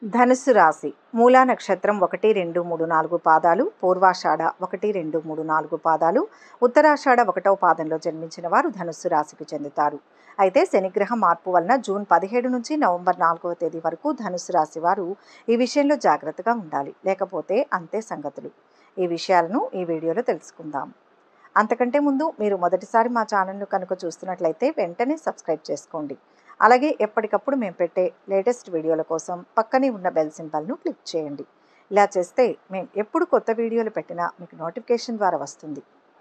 ధనుస్సు రాశి మూలా నక్షత్రం 1, 2, 3, 4 పాదాలు, పూర్వాషాఢ 1, 2, 3, 4 పాదాలు, ఉత్తరాషాఢ 1వ పాదంలో జన్మించిన వారు ధనుస్సు రాశికి చెందుతారు. అయితే శనిగ్రహ మార్పు వలన జూన్ 17 నుంచి నవంబర్ 4వ తేదీ వరకు ధనుస్సు రాశి వారు ఈ విషయంలో జాగ్రత్తగా ఉండాలి, లేకపోతే అంతే సంగతులు. ఈ విషయాలను ఈ వీడియోలో తెలుసుకుందాం. అంతకంటే ముందు మీరు మొదటిసారి మా ఛానల్ను కనుక చూస్తున్నట్లయితే వెంటనే సబ్స్క్రైబ్ చేసుకోండి. అలాగే ఎప్పటికప్పుడు మేము పెట్టే లేటెస్ట్ వీడియోల కోసం పక్కనే ఉన్న బెల్ సింబల్ను క్లిక్ చేయండి. ఇలా చేస్తే మేము ఎప్పుడు కొత్త వీడియోలు పెట్టినా మీకు నోటిఫికేషన్ ద్వారా వస్తుంది.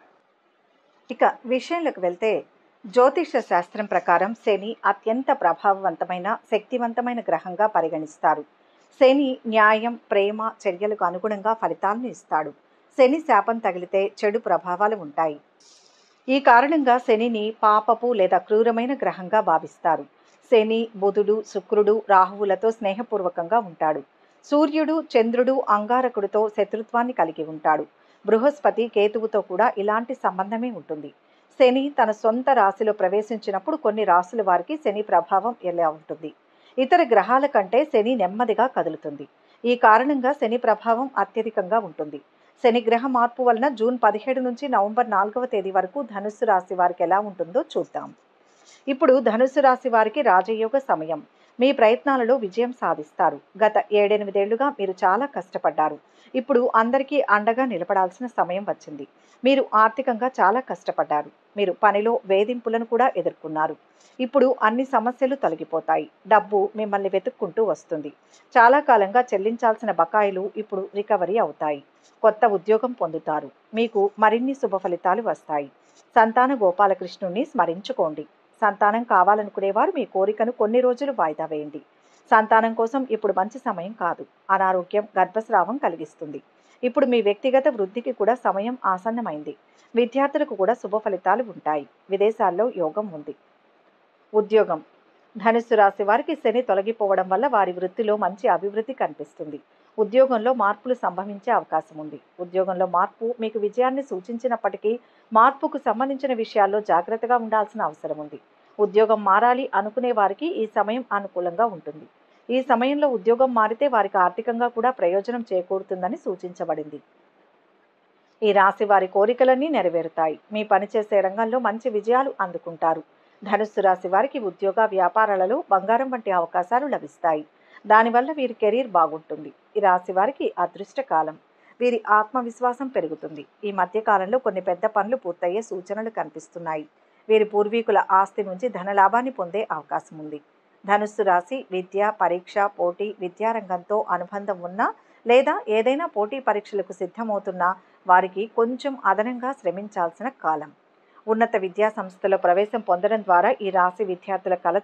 ఇక విషయంలోకి వెళ్తే, జ్యోతిష శాస్త్రం ప్రకారం శని అత్యంత ప్రభావవంతమైన శక్తివంతమైన గ్రహంగా పరిగణిస్తారు. శని న్యాయం, ప్రేమ, చర్యలకు అనుగుణంగా ఫలితాలను ఇస్తాడు. శని శాపం తగిలితే చెడు ప్రభావాలు ఉంటాయి. ఈ కారణంగా శనిని పాపపు లేదా క్రూరమైన గ్రహంగా భావిస్తారు. శని, బుధుడు, శుక్రుడు, రాహువులతో స్నేహపూర్వకంగా ఉంటాడు. సూర్యుడు, చంద్రుడు, అంగారకుడితో శత్రుత్వాన్ని కలిగి ఉంటాడు. బృహస్పతి, కేతువుతో కూడా ఇలాంటి సంబంధమే ఉంటుంది. శని తన సొంత రాశిలో ప్రవేశించినప్పుడు కొన్ని రాశుల వారికి శని ప్రభావం ఎలా ఉంటుంది? ఇతర గ్రహాల కంటే శని నెమ్మదిగా కదులుతుంది. ఈ కారణంగా శని ప్రభావం అత్యధికంగా ఉంటుంది. శని గ్రహ మార్పు వలన జూన్ 17 నుంచి నవంబర్ 4వ తేదీ వరకు ధనుస్సు రాశి వారికి ఎలా ఉంటుందో చూద్దాం. ఇప్పుడు ధనుస్సు రాశి వారికి రాజయోగ సమయం. మీ ప్రయత్నాలలో విజయం సాధిస్తారు. గత 7-8 ఏళ్లుగా మీరు చాలా కష్టపడ్డారు. ఇప్పుడు అందరికీ అండగా నిలబడాల్సిన సమయం వచ్చింది. మీరు ఆర్థికంగా చాలా కష్టపడ్డారు. మీరు పనిలో వేధింపులను కూడా ఎదుర్కొన్నారు. ఇప్పుడు అన్ని సమస్యలు తొలగిపోతాయి. డబ్బు మిమ్మల్ని వెతుక్కుంటూ వస్తుంది. చాలా కాలంగా చెల్లించాల్సిన బకాయిలు ఇప్పుడు రికవరీ అవుతాయి. కొత్త ఉద్యోగం పొందుతారు. మీకు మరిన్ని శుభ ఫలితాలు వస్తాయి. సంతాన గోపాలకృష్ణుణ్ణి స్మరించుకోండి. సంతానం కావాలనుకునేవారు మీ కోరికను కొన్ని రోజులు వాయిదా వేయండి. సంతానం కోసం ఇప్పుడు మంచి సమయం కాదు. అనారోగ్యం, గర్భస్రావం కలిగిస్తుంది. ఇప్పుడు మీ వ్యక్తిగత వృద్ధికి కూడా సమయం ఆసన్నమైంది. విద్యార్థులకు కూడా శుభ ఫలితాలు ఉంటాయి. విదేశాల్లో యోగం ఉంది. ఉద్యోగం. ధనుస్సు రాశి వారికి శని తొలగిపోవడం వల్ల వారి వృత్తిలో మంచి అభివృద్ధి కనిపిస్తుంది. ఉద్యోగంలో మార్పులు సంభవించే అవకాశం ఉంది. ఉద్యోగంలో మార్పు మీకు విజయాన్ని సూచించినప్పటికీ మార్పుకు సంబంధించిన విషయాల్లో జాగ్రత్తగా ఉండాల్సిన అవసరం ఉంది. ఉద్యోగం మారాలి అనుకునే వారికి ఈ సమయం అనుకూలంగా ఉంటుంది. ఈ సమయంలో ఉద్యోగం మారితే వారికి ఆర్థికంగా కూడా ప్రయోజనం చేకూరుతుందని సూచించబడింది. ఈ రాశి వారి కోరికలన్నీ నెరవేరుతాయి. మీ పనిచేసే రంగంలో మంచి విజయాలు అందుకుంటారు. ధనుస్సు రాశి వారికి ఉద్యోగ, వ్యాపారాలలో బంగారం వంటి అవకాశాలు లభిస్తాయి. దానివల్ల వీరి కెరీర్ బాగుంటుంది. ఈ రాశి వారికి అదృష్ట కాలం. వీరి ఆత్మవిశ్వాసం పెరుగుతుంది. ఈ మధ్య కాలంలో కొన్ని పెద్ద పనులు పూర్తయ్యే సూచనలు కనిపిస్తున్నాయి. వీరి పూర్వీకుల ఆస్తి నుంచి ధనలాభాన్ని పొందే అవకాశం ఉంది. ధనుస్సు రాశి విద్య, పరీక్ష, పోటీ, విద్యారంగంతో అనుబంధం ఉన్న లేదా ఏదైనా పోటీ పరీక్షలకు సిద్ధమవుతున్న వారికి కొంచెం అదనంగా శ్రమించాల్సిన కాలం. ఉన్నత విద్యా సంస్థలో ప్రవేశం పొందడం ద్వారా ఈ రాశి విద్యార్థుల కల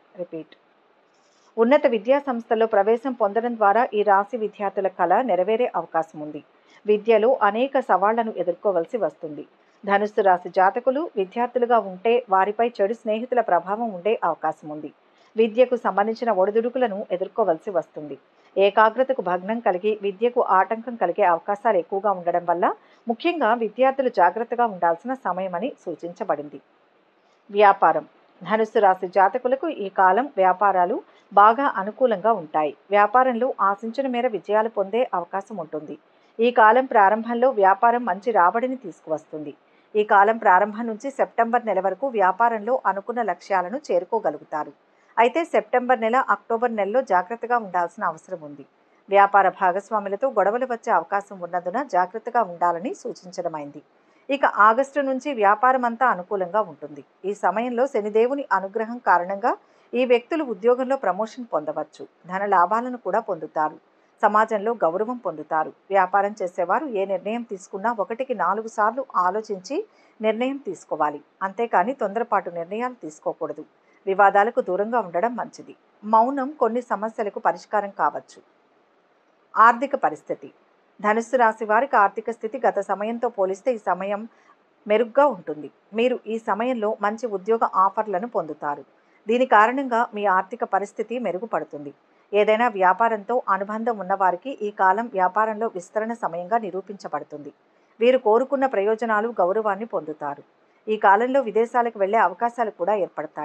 ఉన్నత విద్యా సంస్థల్లో ప్రవేశం పొందడం ద్వారా ఈ రాశి విద్యార్థుల కళ నెరవేరే అవకాశం ఉంది. విద్యలో అనేక సవాళ్లను ఎదుర్కోవలసి వస్తుంది. ధనుస్సు రాశి జాతకులు విద్యార్థులుగా ఉంటే వారిపై చెడు స్నేహితుల ప్రభావం ఉండే అవకాశం ఉంది. విద్యకు సంబంధించిన ఒడిదుడుకులను ఎదుర్కోవలసి వస్తుంది. ఏకాగ్రతకు భగ్నం కలిగి విద్యకు ఆటంకం కలిగే అవకాశాలు ఎక్కువగా ఉండడం వల్ల ముఖ్యంగా విద్యార్థులు జాగ్రత్తగా ఉండాల్సిన సమయమని సూచించబడింది. వ్యాపారం. ధనుస్సు రాశి జాతకులకు ఈ కాలం వ్యాపారాలు బాగా అనుకూలంగా ఉంటాయి. వ్యాపారంలో ఆశించిన మేర విజయాలు పొందే అవకాశం ఉంటుంది. ఈ కాలం ప్రారంభంలో వ్యాపారం మంచి రాబడిని తీసుకువస్తుంది. ఈ కాలం ప్రారంభం నుంచి సెప్టెంబర్ నెల వరకు వ్యాపారంలో అనుకున్న లక్ష్యాలను చేరుకోగలుగుతారు. అయితే సెప్టెంబర్ నెల, అక్టోబర్ నెలలో జాగ్రత్తగా ఉండాల్సిన అవసరం ఉంది. వ్యాపార భాగస్వాములతో గొడవలు వచ్చే అవకాశం ఉన్నందున జాగ్రత్తగా ఉండాలని సూచించడమైంది. ఇక ఆగస్టు నుంచి వ్యాపారం అంతా అనుకూలంగా ఉంటుంది. ఈ సమయంలో శనిదేవుని అనుగ్రహం కారణంగా ఈ వ్యక్తులు ఉద్యోగంలో ప్రమోషన్ పొందవచ్చు. ధన లాభాలను కూడా పొందుతారు. సమాజంలో గౌరవం పొందుతారు. వ్యాపారం చేసేవారు ఏ నిర్ణయం తీసుకున్నా 1కి 4 సార్లు ఆలోచించి నిర్ణయం తీసుకోవాలి. అంతేకాని తొందరపాటు నిర్ణయాలు తీసుకోకూడదు. వివాదాలకు దూరంగా ఉండడం మంచిది. మౌనం కొన్ని సమస్యలకు పరిష్కారం కావచ్చు. ఆర్థిక పరిస్థితి. ధనుస్సు రాశి వారికి ఆర్థిక స్థితి గత సమయంతో పోలిస్తే ఈ సమయం మెరుగ్గా ఉంటుంది. మీరు ఈ సమయంలో మంచి ఉద్యోగ ఆఫర్లను పొందుతారు. దీని కారణంగా మీ ఆర్థిక పరిస్థితి మెరుగుపడుతుంది. ఏదైనా వ్యాపారంతో అనుబంధం ఉన్నవారికి ఈ కాలం వ్యాపారంలో విస్తరణ సమయంగా నిరూపించబడుతుంది. వీరు కోరుకున్న ప్రయోజనాలు, గౌరవాన్ని పొందుతారు. ఈ కాలంలో విదేశాలకు వెళ్లే అవకాశాలు కూడా ఏర్పడతాయి.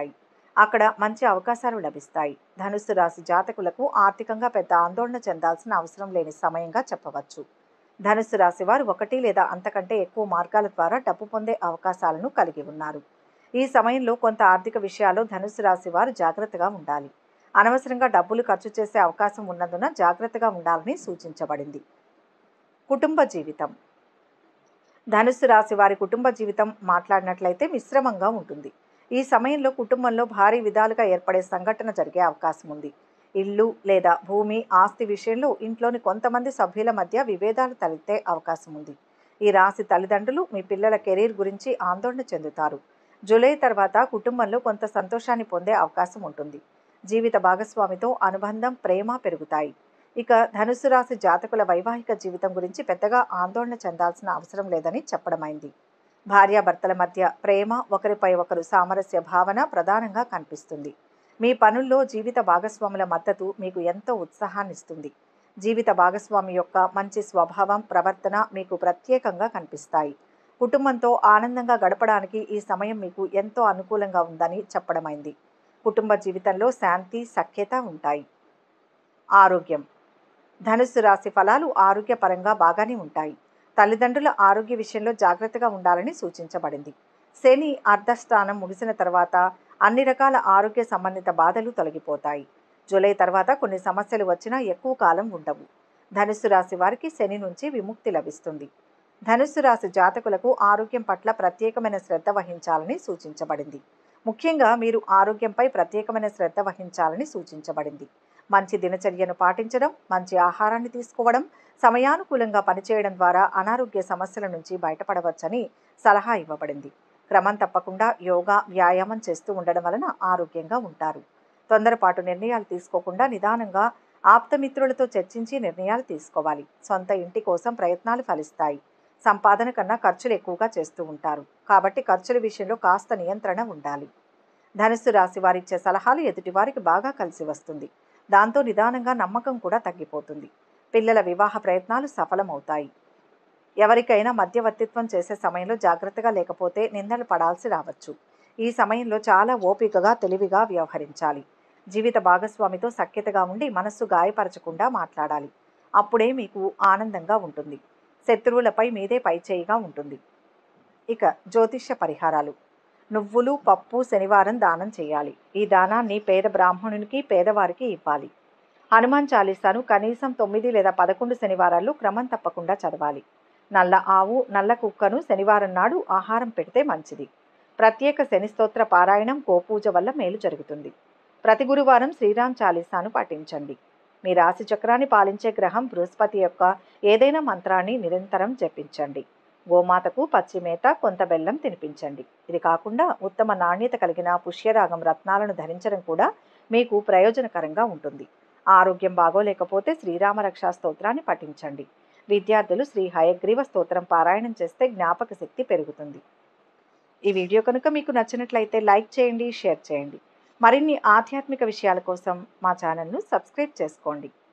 అక్కడ మంచి అవకాశాలు లభిస్తాయి. ధనుస్సు రాశి జాతకులకు ఆర్థికంగా పెద్ద ఆందోళన చెందాల్సిన అవసరం లేని సమయంగా చెప్పవచ్చు. ధనుస్సు రాశి వారు 1 లేదా అంతకంటే ఎక్కువ మార్గాల ద్వారా డబ్బు పొందే అవకాశాలను కలిగి ఉన్నారు. ఈ సమయంలో కొంత ఆర్థిక విషయాల్లో ధనుస్సు రాశి వారు జాగ్రత్తగా ఉండాలి. అనవసరంగా డబ్బులు ఖర్చు చేసే అవకాశం ఉన్నందున జాగ్రత్తగా ఉండాలని సూచించబడింది. కుటుంబ జీవితం. ధనుస్సు రాశి వారి కుటుంబ జీవితం మాట్లాడినట్లయితే మిశ్రమంగా ఉంటుంది. ఈ సమయంలో కుటుంబంలో భారీ విధాలుగా ఏర్పడే సంఘటన జరిగే అవకాశం ఉంది. ఇల్లు లేదా భూమి ఆస్తి విషయంలో ఇంట్లోని కొంతమంది సభ్యుల మధ్య విభేదాలు తలెత్తే అవకాశం ఉంది. ఈ రాశి తల్లిదండ్రులు మీ పిల్లల కెరీర్ గురించి ఆందోళన చెందుతారు. జూలై తర్వాత కుటుంబంలో కొంత సంతోషాన్ని పొందే అవకాశం ఉంటుంది. జీవిత భాగస్వామితో అనుబంధం, ప్రేమ పెరుగుతాయి. ఇక ధనుస్సు రాశి జాతకుల వైవాహిక జీవితం గురించి పెద్దగా ఆందోళన చెందాల్సిన అవసరం లేదని చెప్పడమైంది. భార్యాభర్తల మధ్య ప్రేమ, ఒకరిపై ఒకరు సామరస్య భావన ప్రధానంగా కనిపిస్తుంది. మీ పనుల్లో జీవిత భాగస్వాముల మద్దతు మీకు ఎంతో ఉత్సాహాన్నిస్తుంది. జీవిత భాగస్వామి యొక్క మంచి స్వభావం, ప్రవర్తన మీకు ప్రత్యేకంగా కనిపిస్తాయి. కుటుంబంతో ఆనందంగా గడపడానికి ఈ సమయం మీకు ఎంతో అనుకూలంగా ఉందని చెప్పడమైంది. కుటుంబ జీవితంలో శాంతి, సఖ్యత ఉంటాయి. ఆరోగ్యం. ధనుస్సు రాశి ఫలాలు ఆరోగ్యపరంగా బాగానే ఉంటాయి. తల్లిదండ్రుల ఆరోగ్య విషయంలో జాగ్రత్తగా ఉండాలని సూచించబడింది. శని అర్ధస్థానం ముగిసిన తర్వాత అన్ని రకాల ఆరోగ్య సంబంధిత బాధలు తొలగిపోతాయి. జూలై తర్వాత కొన్ని సమస్యలు వచ్చినా ఎక్కువ కాలం ఉండవు. ధనుస్సు రాశి వారికి శని నుంచి విముక్తి లభిస్తుంది. ధనుస్సు రాశి జాతకులకు ఆరోగ్యం పట్ల ప్రత్యేకమైన శ్రద్ధ వహించాలని సూచించబడింది. ముఖ్యంగా మీరు ఆరోగ్యంపై ప్రత్యేకమైన శ్రద్ధ వహించాలని సూచించబడింది. మంచి దినచర్యను పాటించడం, మంచి ఆహారాన్ని తీసుకోవడం, సమయానుకూలంగా పనిచేయడం ద్వారా అనారోగ్య సమస్యల నుంచి బయటపడవచ్చని సలహా ఇవ్వబడింది. క్రమం తప్పకుండా యోగా, వ్యాయామం చేస్తూ ఉండడం వలన ఆరోగ్యంగా ఉంటారు. తొందరపాటు నిర్ణయాలు తీసుకోకుండా నిదానంగా ఆప్తమిత్రులతో చర్చించి నిర్ణయాలు తీసుకోవాలి. సొంత ఇంటి కోసం ప్రయత్నాలు ఫలిస్తాయి. సంపాదన కన్నా ఖర్చులు ఎక్కువగా చేస్తూ ఉంటారు. కాబట్టి ఖర్చుల విషయంలో కాస్త నియంత్రణ ఉండాలి. ధనుస్సు రాశి వారిచ్చే సలహాలు ఎదుటివారికి బాగా కలిసి వస్తుంది. దాంతో నిదానంగా నమ్మకం కూడా తగ్గిపోతుంది. పిల్లల వివాహ ప్రయత్నాలు సఫలమవుతాయి. ఎవరికైనా మధ్యవర్తిత్వం చేసే సమయంలో జాగ్రత్తగా లేకపోతే నిందలు పడాల్సి రావచ్చు. ఈ సమయంలో చాలా ఓపికగా, తెలివిగా వ్యవహరించాలి. జీవిత భాగస్వామితో సఖ్యతగా ఉండి మనస్సు గాయపరచకుండా మాట్లాడాలి. అప్పుడే మీకు ఆనందంగా ఉంటుంది. శత్రువులపై మీదే పైచేయిగా ఉంటుంది. ఇక జ్యోతిష్య పరిహారాలు. నువ్వులు, పప్పు శనివారం దానం చేయాలి. ఈ దానాన్ని పేద బ్రాహ్మణునికి, పేదవారికి ఇవ్వాలి. హనుమాన్ చాలీసాను కనీసం 9 లేదా 11 శనివారాలు క్రమం తప్పకుండా చదవాలి. నల్ల ఆవు, నల్ల కుక్కను శనివారం నాడు ఆహారం పెడితే మంచిది. ప్రత్యేక శని స్తోత్ర పారాయణం, గోపూజ వల్ల మేలు జరుగుతుంది. ప్రతి గురువారం శ్రీరామ్ చాలీసాను పఠించండి. మీ రాశి చక్రాన్ని పాలించే గ్రహం బృహస్పతి యొక్క ఏదైనా మంత్రాన్ని నిరంతరం జపించండి. గోమాతకు పచ్చి మేత, కొంత బెల్లం తినిపించండి. ఇది కాకుండా ఉత్తమ నాణ్యత కలిగిన పుష్యరాగం రత్నాలను ధరించడం కూడా మీకు ప్రయోజనకరంగా ఉంటుంది. ఆరోగ్యం బాగోలేకపోతే శ్రీరామ రక్షా స్తోత్రాన్ని పఠించండి. విద్యార్థులు శ్రీ హయగ్రీవ స్తోత్రం పారాయణం చేస్తే జ్ఞాపక శక్తి పెరుగుతుంది. ఈ వీడియో కనుక మీకు నచ్చినట్లయితే లైక్ చేయండి, షేర్ చేయండి. మరిన్ని ఆధ్యాత్మిక విషయాల కోసం మా ఛానల్ను సబ్స్క్రైబ్ చేసుకోండి.